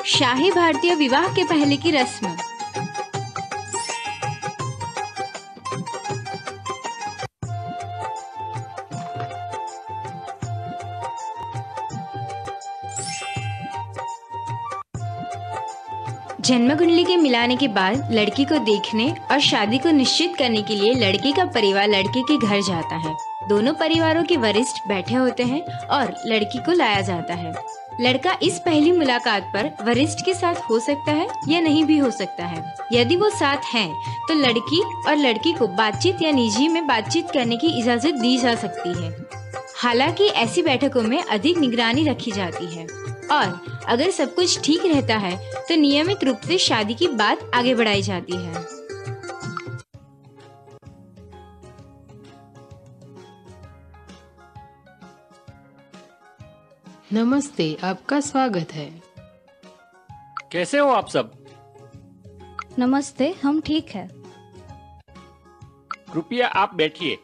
शाही भारतीय विवाह के पहले की रस्म। जन्म कुंडली के मिलाने के बाद लड़की को देखने और शादी को निश्चित करने के लिए लड़के का परिवार लड़के के घर जाता है। दोनों परिवारों के वरिष्ठ बैठे होते हैं और लड़की को लाया जाता है। लड़का इस पहली मुलाकात पर वरिष्ठ के साथ हो सकता है या नहीं भी हो सकता है। यदि वो साथ हैं, तो लड़की और लड़की को बातचीत या निजी में बातचीत करने की इजाजत दी जा सकती है। हालांकि ऐसी बैठकों में अधिक निगरानी रखी जाती है और अगर सब कुछ ठीक रहता है तो नियमित रूप से शादी की बात आगे बढ़ाई जाती है। नमस्ते, आपका स्वागत है। कैसे हो आप सब? नमस्ते, हम ठीक है। कृपया आप बैठिए।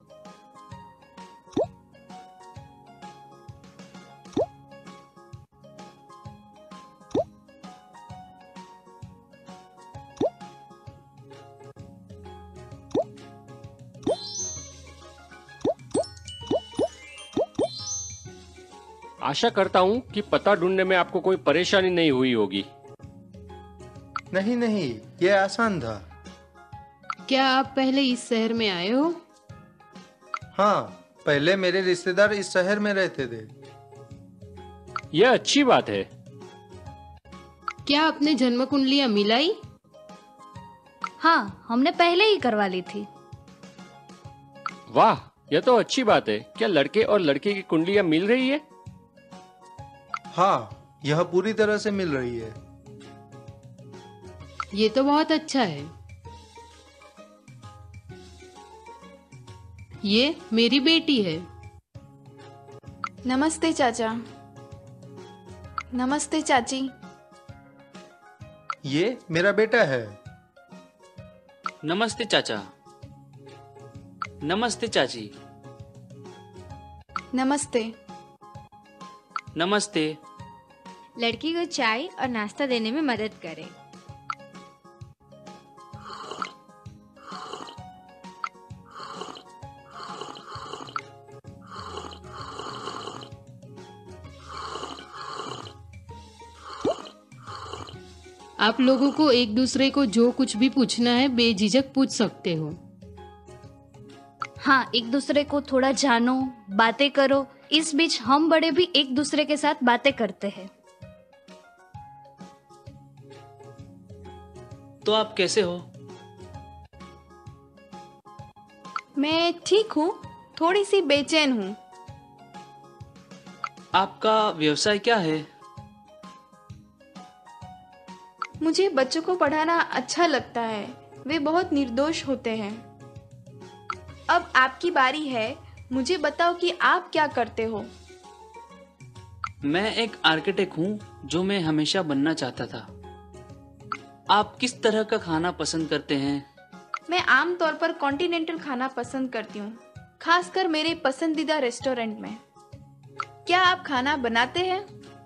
आशा करता हूँ कि पता ढूंढने में आपको कोई परेशानी नहीं हुई होगी। नहीं, ये आसान था। क्या आप पहले इस शहर में आए हो? हाँ, पहले मेरे रिश्तेदार इस शहर में रहते थे। यह अच्छी बात है। क्या आपने जन्म कुंडलियां मिलाई? हाँ, हमने पहले ही करवा ली थी। वाह, यह तो अच्छी बात है। क्या लड़के और लड़की की कुंडलियां मिल रही है? हाँ, यह पूरी तरह से मिल रही है। ये तो बहुत अच्छा है। ये मेरी बेटी है। नमस्ते चाचा। नमस्ते चाची। ये मेरा बेटा है। नमस्ते चाचा। नमस्ते चाची। नमस्ते। नमस्ते। लड़की को चाय और नाश्ता देने में मदद करें। आप लोगों को एक दूसरे को जो कुछ भी पूछना है बेझिझक पूछ सकते हो। हाँ, एक दूसरे को थोड़ा जानो, बातें करो। इस बीच हम बड़े भी एक दूसरे के साथ बातें करते हैं। तो आप कैसे हो? मैं ठीक हूँ, थोड़ी सी बेचैन हूँ। आपका व्यवसाय क्या है? मुझे बच्चों को पढ़ाना अच्छा लगता है। वे बहुत निर्दोष होते हैं। अब आपकी बारी है। मुझे बताओ कि आप क्या करते हो। मैं एक आर्किटेक्ट हूँ जो मैं हमेशा बनना चाहता था। आप किस तरह का खाना पसंद करते हैं? मैं आमतौर पर कॉन्टिनेंटल खाना पसंद करती हूँ, खासकर मेरे पसंदीदा रेस्टोरेंट में। क्या आप खाना बनाते हैं?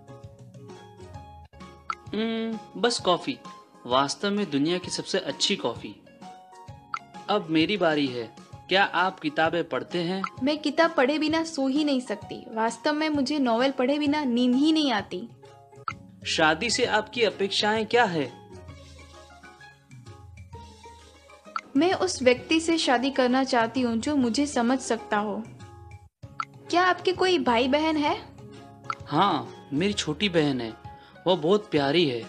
बस कॉफी। वास्तव में दुनिया की सबसे अच्छी कॉफी। अब मेरी बारी है। क्या आप किताबें पढ़ते हैं? मैं किताब पढ़े बिना सो ही नहीं सकती। वास्तव में मुझे नॉवेल पढ़े बिना नींद ही नहीं आती। शादी से आपकी अपेक्षाएं क्या है? मैं उस व्यक्ति से शादी करना चाहती हूँ जो मुझे समझ सकता हो। क्या आपके कोई भाई बहन है? हाँ, मेरी छोटी बहन है। वो बहुत प्यारी है।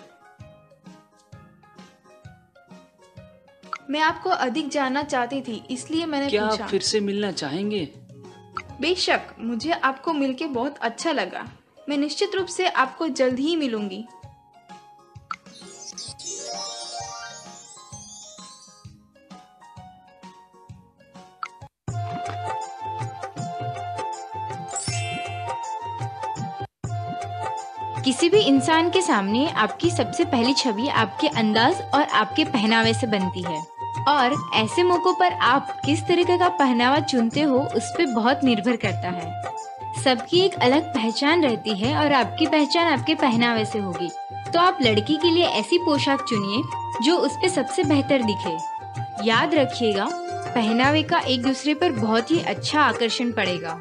मैं आपको अधिक जानना चाहती थी, इसलिए मैंने क्या पूछा। आप फिर से मिलना चाहेंगे? बेशक, मुझे आपको मिलके बहुत अच्छा लगा। मैं निश्चित रूप से आपको जल्द ही मिलूंगी। किसी भी इंसान के सामने आपकी सबसे पहली छवि आपके अंदाज और आपके पहनावे से बनती है और ऐसे मौकों पर आप किस तरीके का पहनावा चुनते हो उस पर बहुत निर्भर करता है। सबकी एक अलग पहचान रहती है और आपकी पहचान आपके पहनावे से होगी। तो आप लड़की के लिए ऐसी पोशाक चुनिए जो उस पे सबसे बेहतर दिखे। याद रखिएगा, पहनावे का एक दूसरे पर बहुत ही अच्छा आकर्षण पड़ेगा।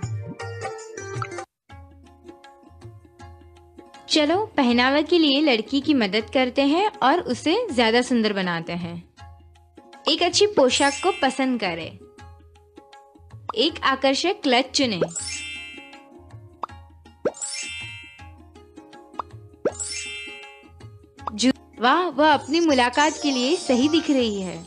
चलो पहनावे के लिए लड़की की मदद करते हैं और उसे ज्यादा सुंदर बनाते हैं। एक अच्छी पोशाक को पसंद करें। एक आकर्षक क्लच चुनें। वाह, वह अपनी मुलाकात के लिए सही दिख रही है।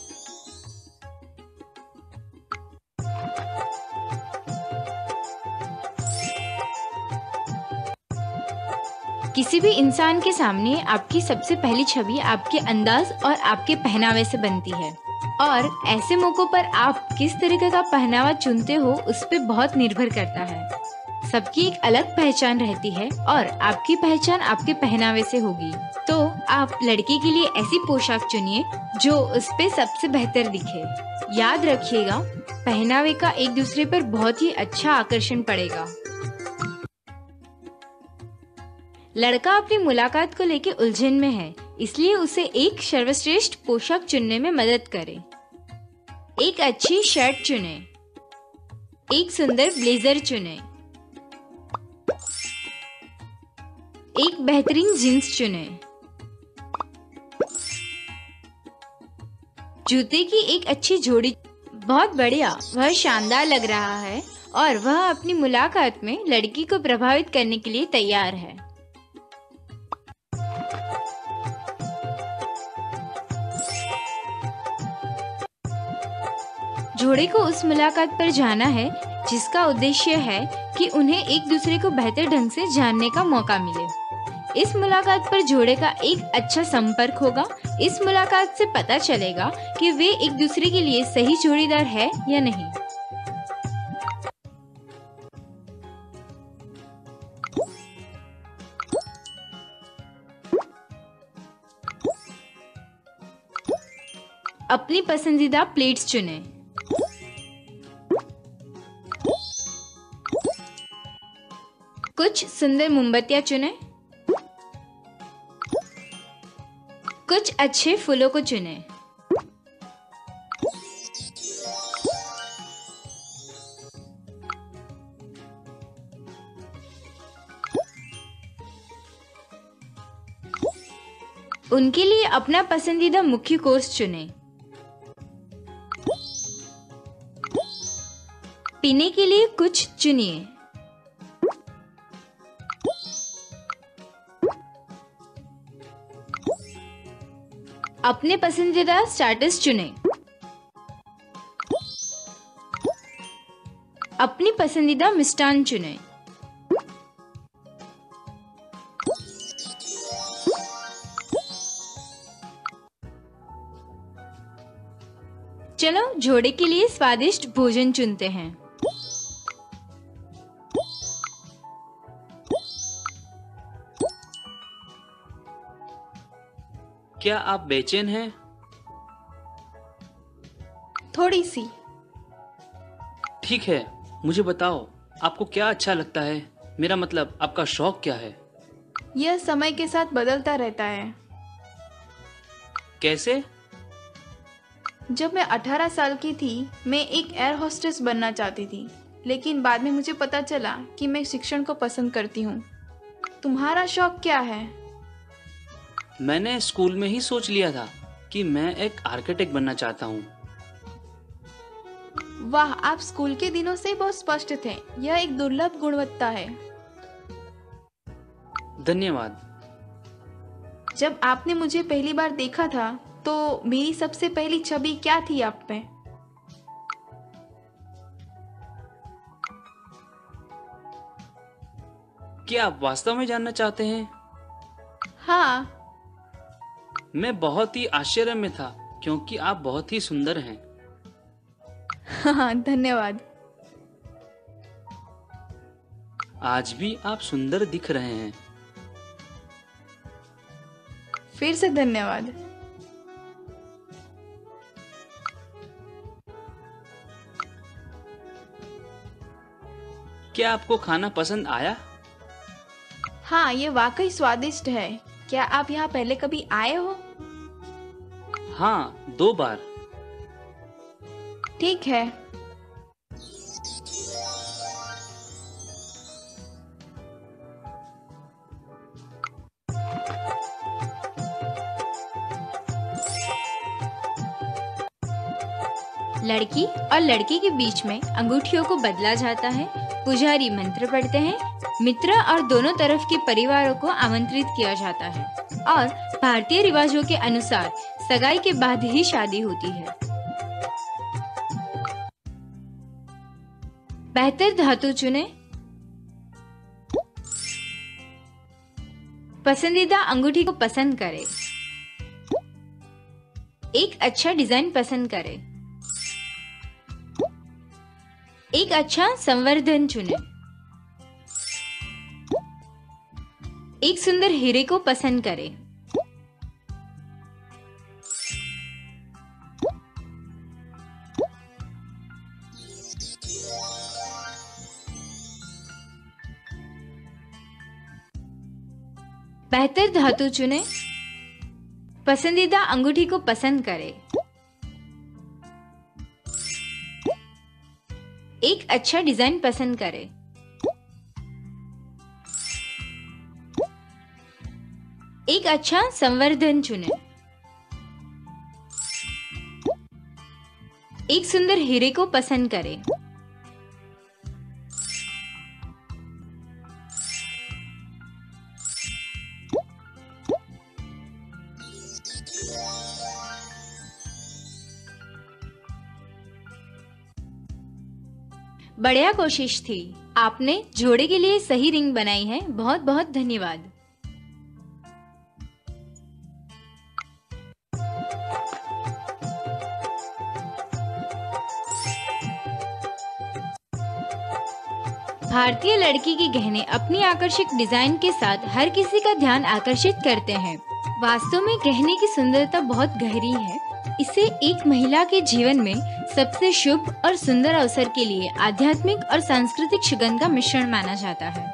किसी भी इंसान के सामने आपकी सबसे पहली छवि आपके अंदाज और आपके पहनावे से बनती है, और ऐसे मौकों पर आप किस तरीके का पहनावा चुनते हो उस पे बहुत निर्भर करता है। सबकी एक अलग पहचान रहती है और आपकी पहचान आपके पहनावे से होगी। तो आप लड़की के लिए ऐसी पोशाक चुनिए जो उस पे सबसे बेहतर दिखे। याद रखिएगा, पहनावे का एक दूसरे पर बहुत ही अच्छा आकर्षण पड़ेगा। लड़का अपनी मुलाकात को लेकर उलझन में है, इसलिए उसे एक सर्वश्रेष्ठ पोशाक चुनने में मदद करें। एक अच्छी शर्ट चुनें। एक सुंदर ब्लेजर चुनें। एक बेहतरीन जींस चुनें। जूते की एक अच्छी जोड़ी। बहुत बढ़िया, वह शानदार लग रहा है और वह अपनी मुलाकात में लड़की को प्रभावित करने के लिए तैयार है। जोड़े को उस मुलाकात पर जाना है जिसका उद्देश्य है कि उन्हें एक दूसरे को बेहतर ढंग से जानने का मौका मिले। इस मुलाकात पर जोड़े का एक अच्छा संपर्क होगा। इस मुलाकात से पता चलेगा कि वे एक दूसरे के लिए सही जोड़ीदार है या नहीं। अपनी पसंदीदा प्लेट्स चुनें। कुछ सुंदर मोमबत्तियां चुनें। कुछ अच्छे फूलों को चुनें। उनके लिए अपना पसंदीदा मुख्य कोर्स चुनें। पीने के लिए कुछ चुनिए। अपने पसंदीदा स्टार्टर्स चुनें। अपनी पसंदीदा मिष्टान चुनें। चलो जोड़े के लिए स्वादिष्ट भोजन चुनते हैं। क्या आप बेचैन हैं? थोड़ी सी। ठीक है, मुझे बताओ आपको क्या अच्छा लगता है। मेरा मतलब आपका शौक क्या है? यह समय के साथ बदलता रहता है। कैसे? जब मैं 18 साल की थी, मैं एक एयर होस्टेस बनना चाहती थी, लेकिन बाद में मुझे पता चला कि मैं शिक्षण को पसंद करती हूँ। तुम्हारा शौक क्या है? मैंने स्कूल में ही सोच लिया था कि मैं एक आर्किटेक्ट बनना चाहता हूँ। वाह, आप स्कूल के दिनों से बहुत स्पष्ट थे। यह एक दुर्लभ गुणवत्ता है। धन्यवाद। जब आपने मुझे पहली बार देखा था तो मेरी सबसे पहली छवि क्या थी आप में? क्या आप वास्तव में जानना चाहते हैं? हाँ। मैं बहुत ही आश्चर्य में था क्योंकि आप बहुत ही सुंदर हैं। हाँ, धन्यवाद। आज भी आप सुंदर दिख रहे हैं। फिर से धन्यवाद। क्या क्या आपको खाना पसंद आया? हाँ, ये वाकई स्वादिष्ट है। क्या आप यहाँ पहले कभी आए हो? हाँ, 2 बार। ठीक है। लड़की और लड़के के बीच में अंगूठियों को बदला जाता है। पुजारी मंत्र पढ़ते हैं। मित्र और दोनों तरफ के परिवारों को आमंत्रित किया जाता है और भारतीय रिवाजों के अनुसार सगाई के बाद ही शादी होती है। बेहतर धातु चुने। पसंदीदा अंगूठी को पसंद करें। एक अच्छा डिजाइन पसंद करें। एक अच्छा संवर्धन चुनें। एक सुंदर हीरे को पसंद करें। बेहतर धातु चुनें। पसंदीदा अंगूठी को पसंद करें। एक अच्छा डिजाइन पसंद करें। एक अच्छा संवर्धन चुनें। एक सुंदर हीरे को पसंद करें। बढ़िया कोशिश थी। आपने जोड़े के लिए सही रिंग बनाई है। बहुत बहुत धन्यवाद। भारतीय लड़की के गहने अपनी आकर्षक डिजाइन के साथ हर किसी का ध्यान आकर्षित करते हैं। वास्तव में गहने की सुंदरता बहुत गहरी है। इसे एक महिला के जीवन में सबसे शुभ और सुंदर अवसर के लिए आध्यात्मिक और सांस्कृतिक सुगंध का मिश्रण माना जाता है।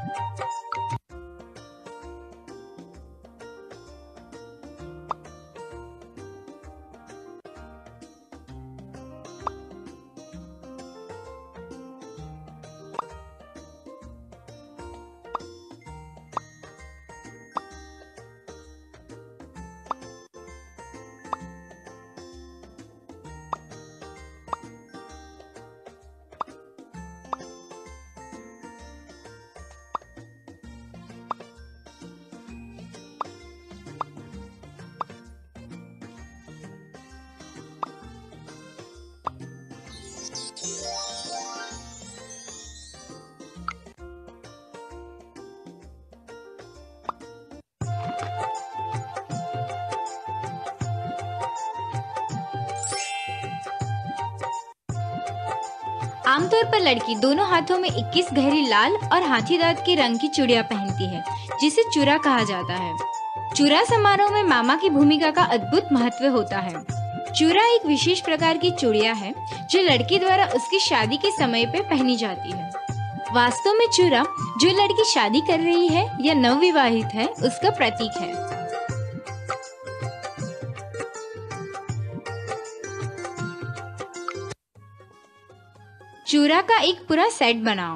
आमतौर पर लड़की दोनों हाथों में 21 गहरी लाल और हाथी दांत के रंग की चूड़ियां पहनती है, जिसे चूड़ा कहा जाता है। चूड़ा समारोह में मामा की भूमिका का अद्भुत महत्व होता है। चूड़ा एक विशेष प्रकार की चूड़ियां है जो लड़की द्वारा उसकी शादी के समय पे पहनी जाती है। वास्तव में चूड़ा जो लड़की शादी कर रही है या नवविवाहित है उसका प्रतीक है। चूड़ा का एक पूरा सेट बनाओ।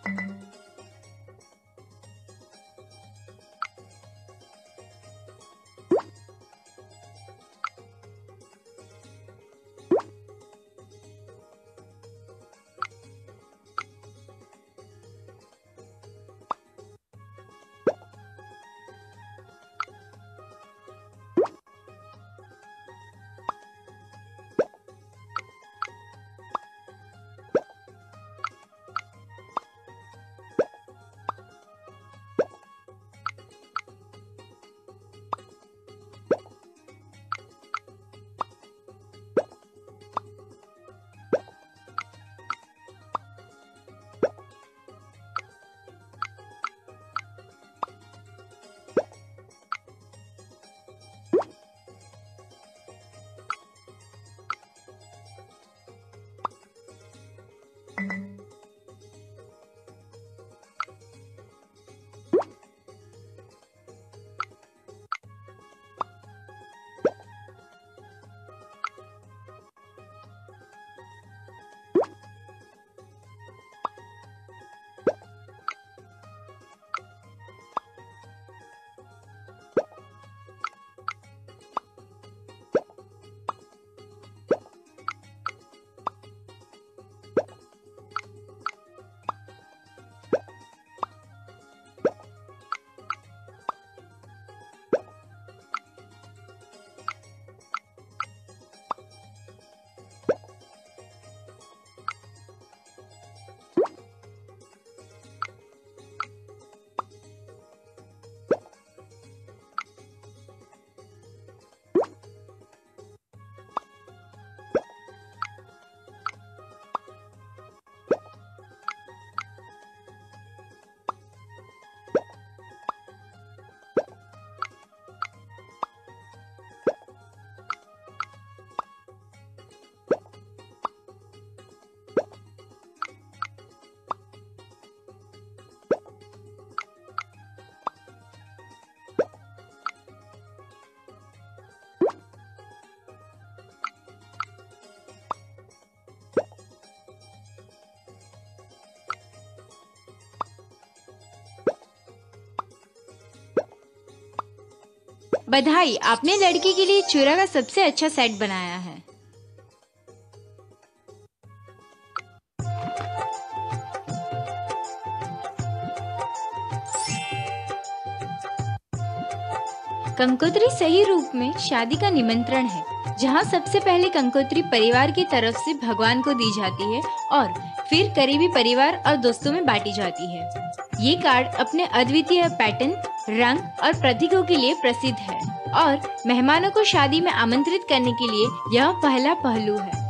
बधाई, आपने लड़की के लिए चूड़ा का सबसे अच्छा सेट बनाया है। कंकोत्री सही रूप में शादी का निमंत्रण है, जहां सबसे पहले कंकोत्री परिवार की तरफ से भगवान को दी जाती है और फिर करीबी परिवार और दोस्तों में बांटी जाती है। ये कार्ड अपने अद्वितीय पैटर्न, रंग और प्रतीकों के लिए प्रसिद्ध है और मेहमानों को शादी में आमंत्रित करने के लिए यह पहला पहलू है।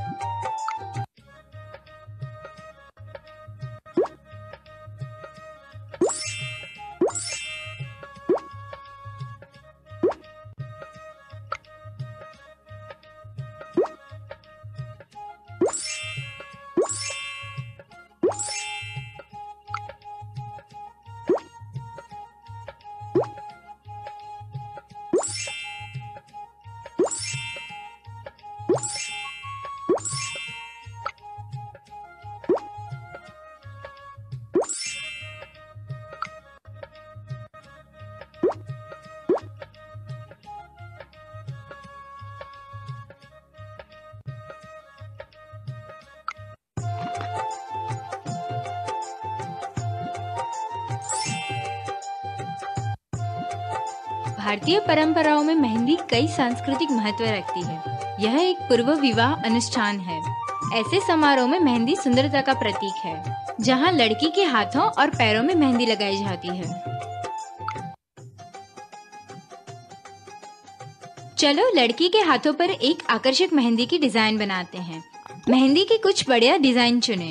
भारतीय परंपराओं में मेहंदी कई सांस्कृतिक महत्व रखती है। यह एक पूर्व विवाह अनुष्ठान है। ऐसे समारोह में मेहंदी सुंदरता का प्रतीक है, जहां लड़की के हाथों और पैरों में मेहंदी लगाई जाती है। चलो लड़की के हाथों पर एक आकर्षक मेहंदी की डिजाइन बनाते हैं। मेहंदी के कुछ बढ़िया डिजाइन चुनें।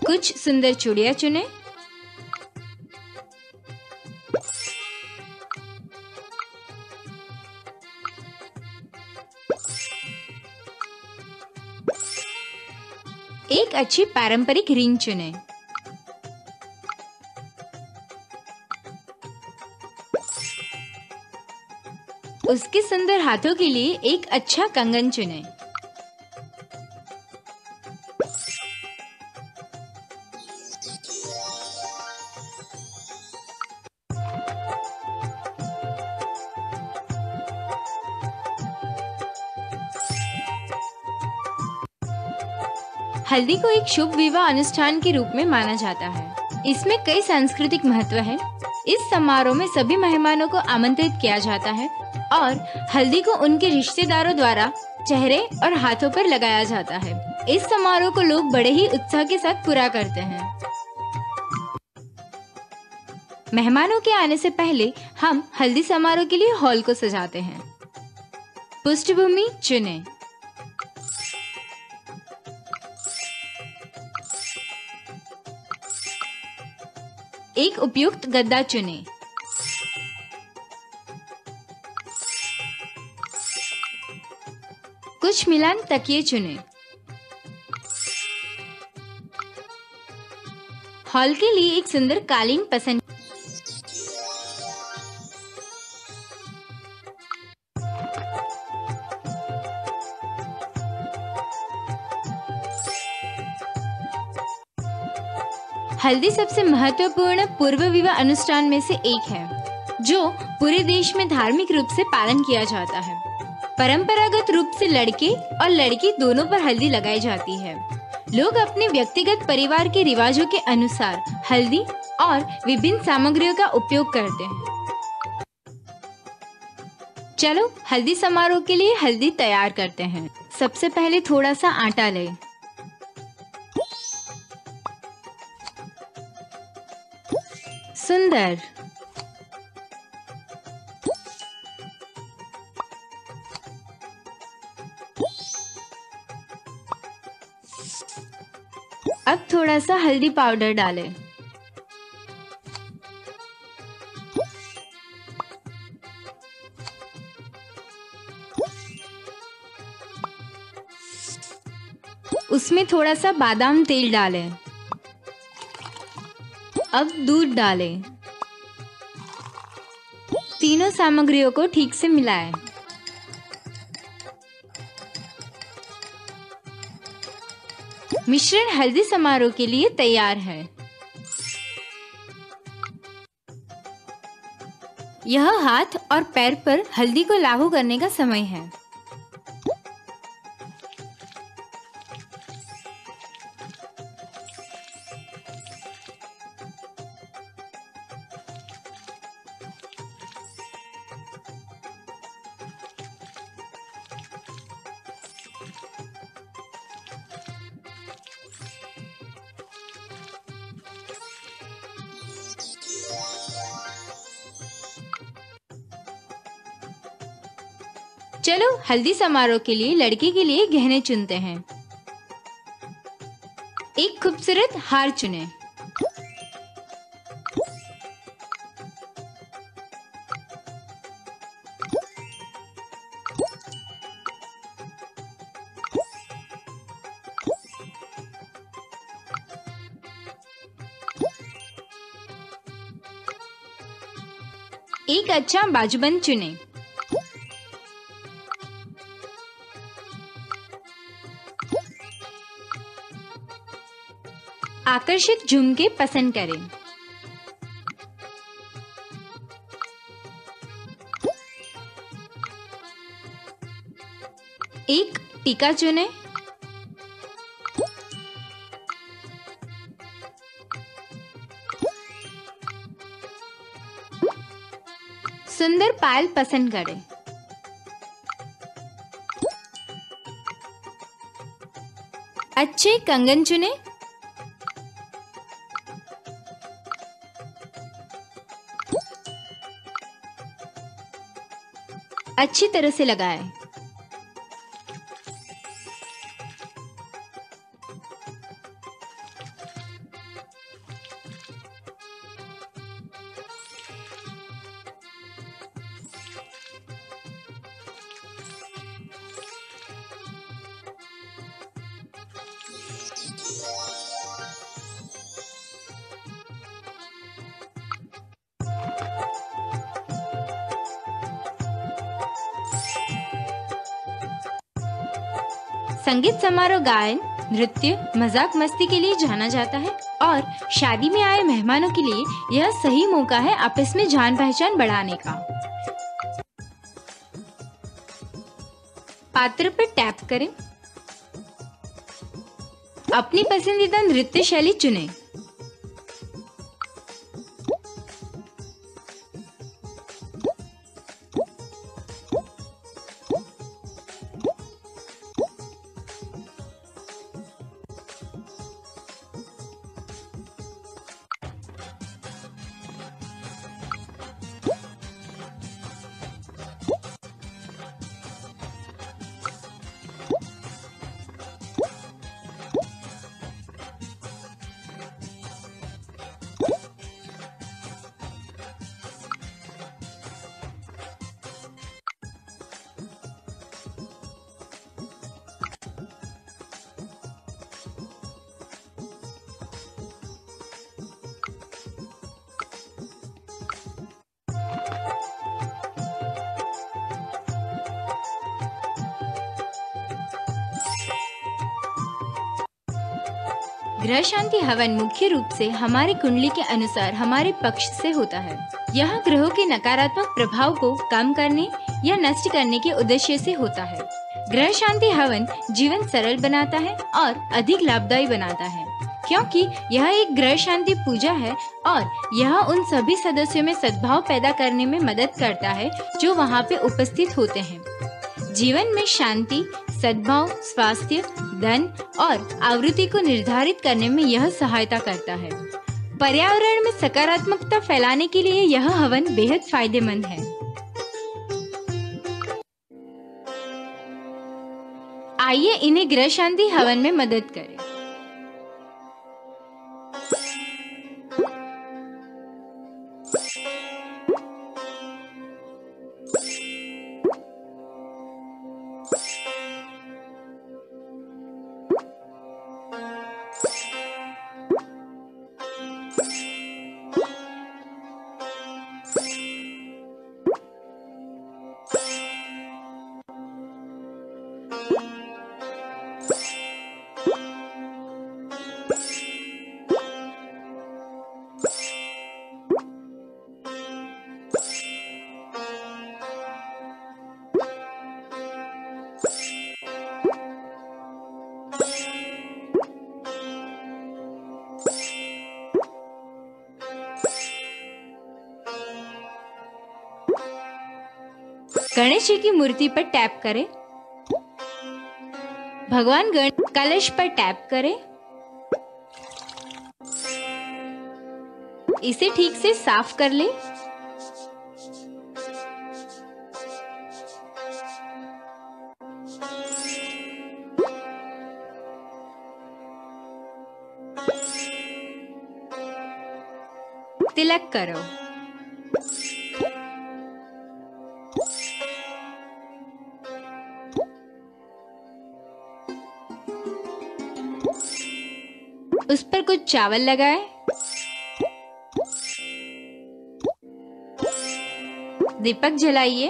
कुछ सुंदर चूड़ियां चुनें। एक अच्छी पारंपरिक रिंग चुनें। उसके सुंदर हाथों के लिए एक अच्छा कंगन चुनें। हल्दी को एक शुभ विवाह अनुष्ठान के रूप में माना जाता है। इसमें कई सांस्कृतिक महत्व है। इस समारोह में सभी मेहमानों को आमंत्रित किया जाता है और हल्दी को उनके रिश्तेदारों द्वारा चेहरे और हाथों पर लगाया जाता है। इस समारोह को लोग बड़े ही उत्साह के साथ पूरा करते हैं। मेहमानों के आने से पहले हम हल्दी समारोह के लिए हॉल को सजाते हैं। पृष्ठभूमि चुनें। एक उपयुक्त गद्दा चुनें। कुछ मिलान तकिए चुनें। हॉल के लिए एक सुंदर कालीन पसंद। हल्दी सबसे महत्वपूर्ण पूर्व विवाह अनुष्ठान में से एक है, जो पूरे देश में धार्मिक रूप से पालन किया जाता है। परंपरागत रूप से लड़के और लड़की दोनों पर हल्दी लगाई जाती है। लोग अपने व्यक्तिगत परिवार के रिवाजों के अनुसार हल्दी और विभिन्न सामग्रियों का उपयोग करते हैं। चलो हल्दी समारोह के लिए हल्दी तैयार करते हैं। सबसे पहले थोड़ा सा आटा लें। सुंदर। अब थोड़ा सा हल्दी पाउडर डालें। उसमें थोड़ा सा बादाम तेल डालें। अब दूध डालें। तीनों सामग्रियों को ठीक से मिलाएं। मिश्रण हल्दी समारोह के लिए तैयार है। यह हाथ और पैर पर हल्दी को लागू करने का समय है। चलो हल्दी समारोह के लिए लड़के के लिए गहने चुनते हैं। एक खूबसूरत हार चुनें। एक अच्छा बाजूबंद चुनें। आकर्षक झुमके पसंद करें। एक टीका चुनें। सुंदर पायल पसंद करें। अच्छे कंगन चुनें। अच्छी तरह से लगाएं। संगीत समारोह गायन, नृत्य, मजाक मस्ती के लिए जाना जाता है और शादी में आए मेहमानों के लिए यह सही मौका है आपस में जान पहचान बढ़ाने का। पात्र पर टैप करें। अपनी पसंदीदा नृत्य शैली चुनें। ग्रह शांति हवन मुख्य रूप से हमारी कुंडली के अनुसार हमारे पक्ष से होता है। यह ग्रहों के नकारात्मक प्रभाव को कम करने या नष्ट करने के उद्देश्य से होता है। ग्रह शांति हवन जीवन सरल बनाता है और अधिक लाभदायी बनाता है, क्योंकि यह एक ग्रह शांति पूजा है और यह उन सभी सदस्यों में सद्भाव पैदा करने में मदद करता है जो वहाँ पे उपस्थित होते हैं। जीवन में शांति, सद्भाव, स्वास्थ्य, धन और आवृत्ति को निर्धारित करने में यह सहायता करता है। पर्यावरण में सकारात्मकता फैलाने के लिए यह हवन बेहद फायदेमंद है। आइए इन्हें ग्रह शांति हवन में मदद करें। गणेश जी की मूर्ति पर टैप करें। भगवान गणेश कलश पर टैप करें। इसे ठीक से साफ कर लें। तिलक करो। उस पर कुछ चावल लगाएं। दीपक जलाइए।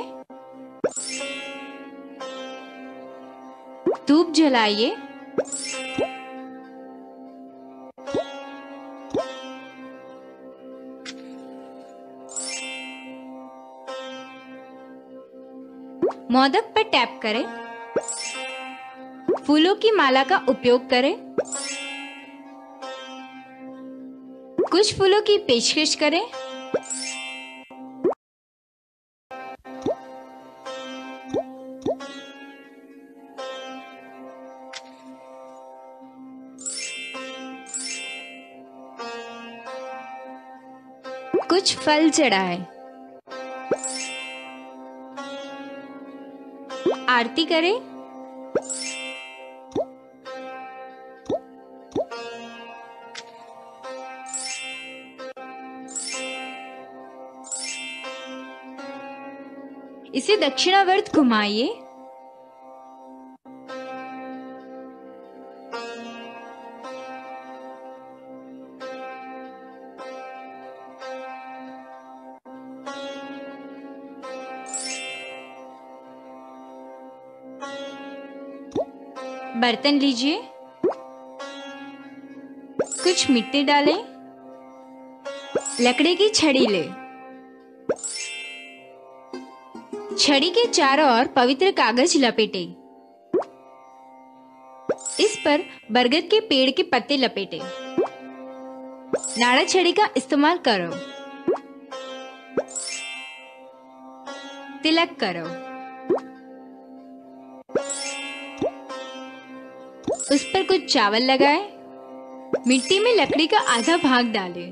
धूप जलाइए। मोदक पर टैप करें। फूलों की माला का उपयोग करें। कुछ फूलों की पेशकश करें। कुछ फल चढ़ाएं। आरती करें। इसे दक्षिणावर्त घुमाइए। बर्तन लीजिए, कुछ मिट्टी डालें, लकड़ी की छड़ी ले, छड़ी के चारों ओर पवित्र कागज लपेटे, इस पर बरगद के पेड़ के पत्ते लपेटे, नाड़ा छड़ी का इस्तेमाल करो, तिलक करो, उस पर कुछ चावल लगाए, मिट्टी में लकड़ी का आधा भाग डालें,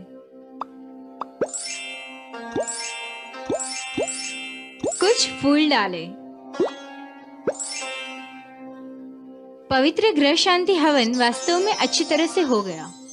कुछ फूल डालें। पवित्र गृह शांति हवन वास्तव में अच्छी तरह से हो गया।